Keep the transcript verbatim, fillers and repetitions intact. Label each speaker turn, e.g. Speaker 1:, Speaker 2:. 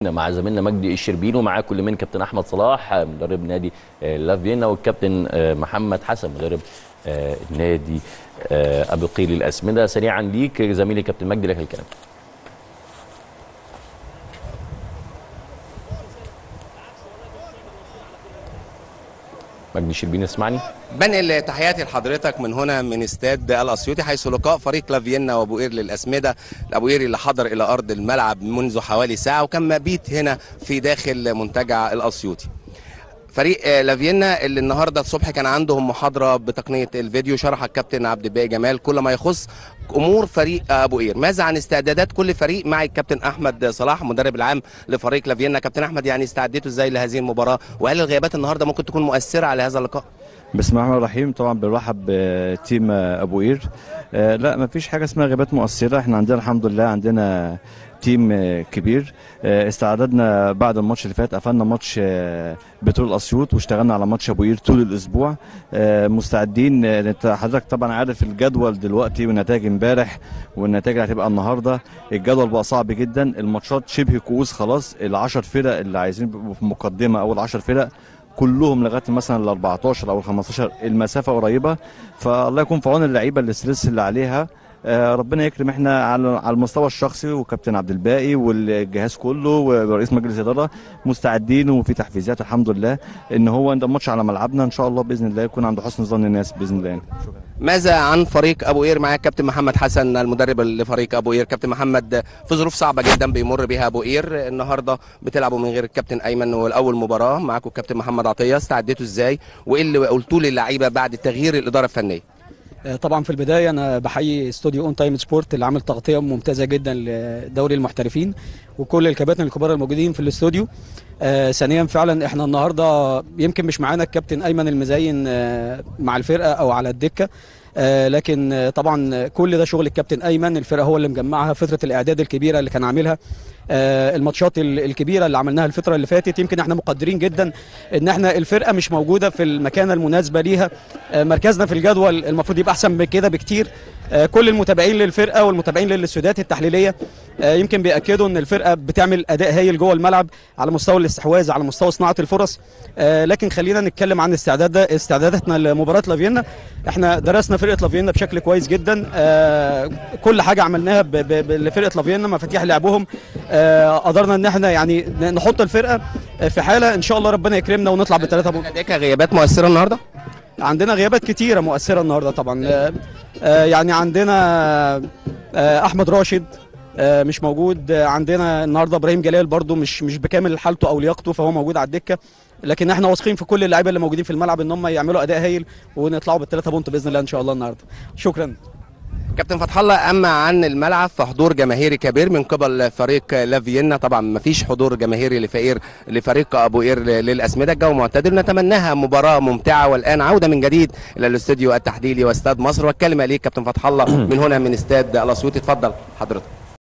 Speaker 1: مع زميلنا مجدي الشربيني، ومعاه كل من كابتن احمد صلاح مدرب نادي لا فيينا، والكابتن محمد حسن مدرب نادي ابو قير الاسمده. سريعا ليك زميلي كابتن مجدي، لك الكلام. مجدي الشربيني اسمعني.
Speaker 2: بنقل تحياتي لحضرتك من هنا من استاد الاسيوطي، حيث لقاء فريق لا فيينا وابو قير للاسمده. ابو قير اللي حضر الى ارض الملعب منذ حوالي ساعه، وكان مبيت هنا في داخل منتجع الاسيوطي. فريق لا فيينا اللي النهارده الصبح كان عندهم محاضره بتقنيه الفيديو، شرح الكابتن عبد الباقي جمال كل ما يخص امور فريق ابو قير. ماذا عن استعدادات كل فريق؟ معي الكابتن احمد صلاح مدرب العام لفريق لا فيينا. كابتن احمد، يعني استعديتوا ازاي لهذه المباراه؟ وهل الغيابات النهارده ممكن تكون مؤثره على هذا اللقاء؟
Speaker 3: بسم الله الرحمن الرحيم. طبعا بنرحب بتيم ابو قير. آه لا، ما فيش حاجه اسمها غيابات مؤثره. احنا عندنا الحمد لله عندنا تيم كبير. استعددنا بعد الماتش اللي فات، قفلنا ماتش بترول اسيوط واشتغلنا على ماتش ابو قير طول الاسبوع. مستعدين. انت حضرتك طبعا عارف الجدول دلوقتي والنتائج امبارح والنتائج اللي هتبقى النهارده. الجدول بقى صعب جدا، الماتشات شبه كؤوس خلاص. العشر فرق اللي عايزين يبقوا في المقدمه، اول عشر فرق كلهم لغايه مثلا ال أربعتاشر او ال خمستاشر، المسافه قريبه. فالله يكون في عون اللعيبه الاسترس اللي عليها. ربنا يكرم. احنا على المستوى الشخصي وكابتن عبد الباقي والجهاز كله ورئيس مجلس الاداره مستعدين، وفي تحفيزات الحمد لله ان هو الماتش على ملعبنا ان شاء الله باذن الله يكون عند حسن ظن الناس باذن الله. شكرا.
Speaker 2: ماذا عن فريق ابو قير؟ معاك كابتن محمد حسن المدرب لفريق ابو قير. كابتن محمد، في ظروف صعبه جدا بيمر بها ابو قير، النهارده بتلعبوا من غير الكابتن ايمن، والاول مباراه معاكم الكابتن محمد عطيه، استعديتوا ازاي؟ وايه اللي قلتوه للعيبه بعد تغيير الاداره الفنيه؟
Speaker 4: طبعا في البدايه انا بحيي استوديو اون تايم سبورت اللي عامل تغطيه ممتازه جدا لدوري المحترفين، وكل الكباتن الكبار الموجودين في الاستوديو. آه ثانيا فعلا احنا النهارده يمكن مش معانا الكابتن ايمن المزين آه مع الفرقه او على الدكه، آه لكن آه طبعا كل ده شغل الكابتن ايمن. الفرقه هو اللي مجمعها، فتره الاعداد الكبيره اللي كان عاملها، آه الماتشات الكبيره اللي عملناها الفتره اللي فاتت. يمكن احنا مقدرين جدا ان احنا الفرقه مش موجوده في المكانه المناسبه ليها. آه مركزنا في الجدول المفروض يبقى احسن من كده بكتير. آه كل المتابعين للفرقه والمتابعين للاستوديوهات التحليليه آه يمكن بياكدوا ان الفرقه بتعمل اداء هايل جوه الملعب على مستوى الاستحواذ، على مستوى صناعه الفرص. آه لكن خلينا نتكلم عن استعداد استعداداتنا لمباراه لا فيينا. احنا درسنا فرقه لا فيينا بشكل كويس جدا. آه كل حاجه عملناها لفرقه لا فيينا، مفاتيح لعبهم. آه قدرنا ان احنا يعني نحط الفرقه في حاله ان شاء الله ربنا يكرمنا ونطلع بالثلاثه بونت.
Speaker 2: عندك غيابات مؤثره النهارده؟
Speaker 4: عندنا غيابات كتيره مؤثره النهارده طبعا. آه آه يعني عندنا آه احمد راشد آه مش موجود. آه عندنا النهارده ابراهيم جلال برده مش مش بكامل حالته او لياقته، فهو موجود على الدكه. لكن احنا واثقين في كل اللعيبه اللي موجودين في الملعب ان هم يعملوا اداء هايل ونطلعوا بالثلاثه بونت باذن الله ان شاء الله النهارده. شكرا.
Speaker 2: كابتن فتح الله، اما عن الملعب فحضور جماهيري كبير من قبل فريق لا فيينا. طبعا ما فيش حضور جماهيري لفقير لفريق ابو قير للاسمده. الجو معتدل، نتمناها مباراه ممتعه. والان عوده من جديد الى الاستوديو التحليلي واستاد مصر، والكلمه ليك كابتن فتح الله من هنا من استاد الاسيوطي. اتفضل حضرتك.